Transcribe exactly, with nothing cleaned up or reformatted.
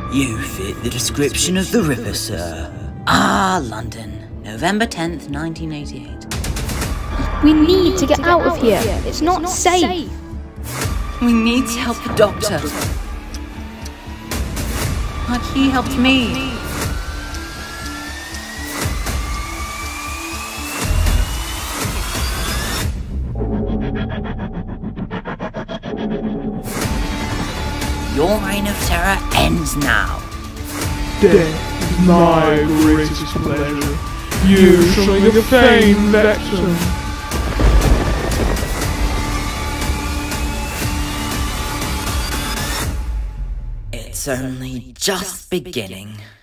You fit the description of the Ripper, sir. Ah, London, November tenth, nineteen eighty-eight. We need to get out of here. It's not safe. We need to help the doctor. Like he helped me. Your reign of terror ends now. Death is my greatest pleasure. You shall be the famed victim. It's only just beginning.